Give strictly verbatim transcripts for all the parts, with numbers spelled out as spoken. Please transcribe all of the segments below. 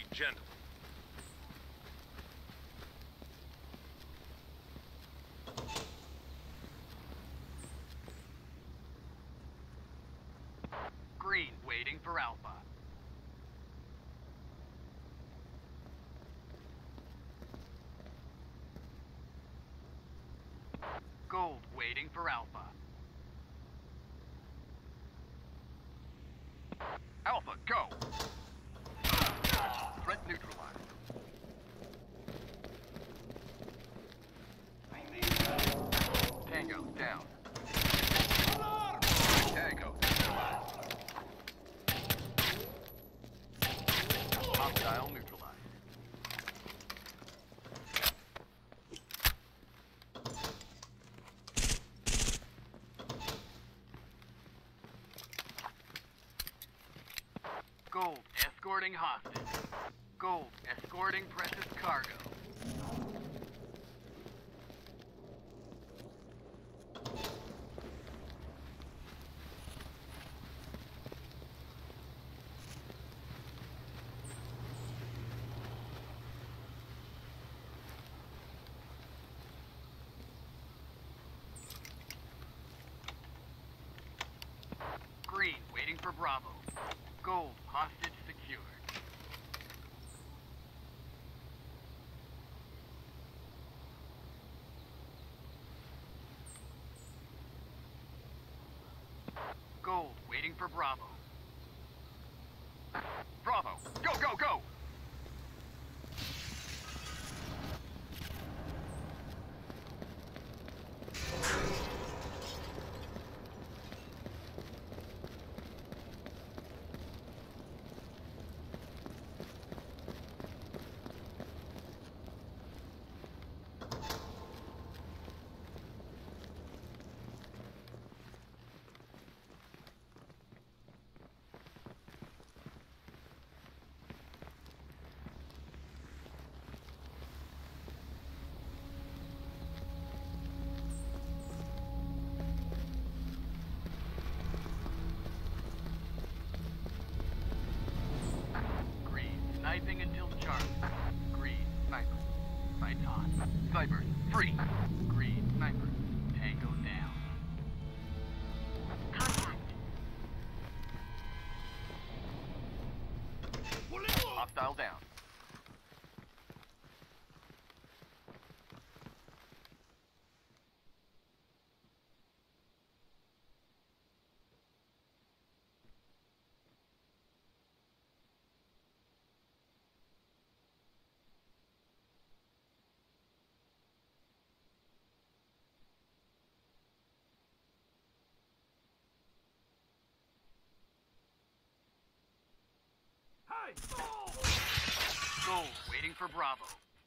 Gentle. Green, waiting for Alpha. Gold, waiting for Alpha. Alpha, go! Threat neutralized. Tango, down. Tango, neutralized. Hostile neutralized. Gold, escorting hostage. Gold, escorting precious cargo. Green, waiting for Bravo. Gold, hostage secured. Gold, waiting for Bravo. Bravo, go, go, go! Sniping until charged. Green, sniper. Sights on. Snipers, free. Green, sniper. Tango down. Contact. Hostile down. Gold, waiting for Bravo.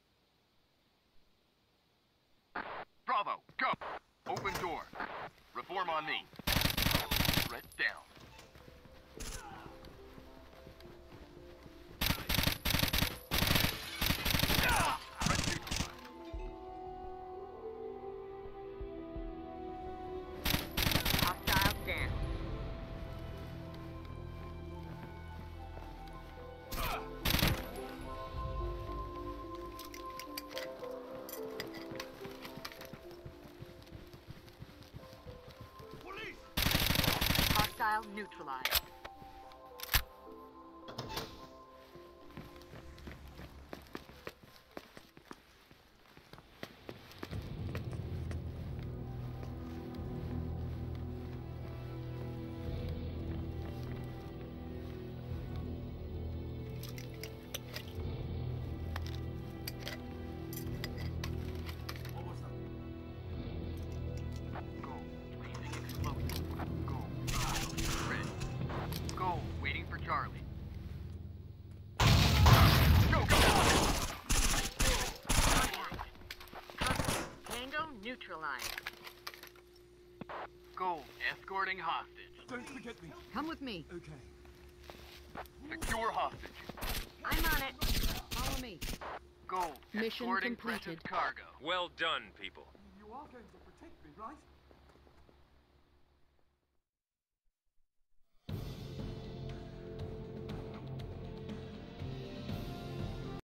Bravo, go! Open door. Reform on me. Threat down. Threat neutralized. Hostile down. Hostile neutralized. Charlie. Go, go! Tango neutralized. Gold, escorting hostage. Don't forget me. Come with me. Okay. Secure hostage. I'm on it. Follow me. Gold, Mission escorting completed. precious cargo. Well done, people. You are going to protect me, right?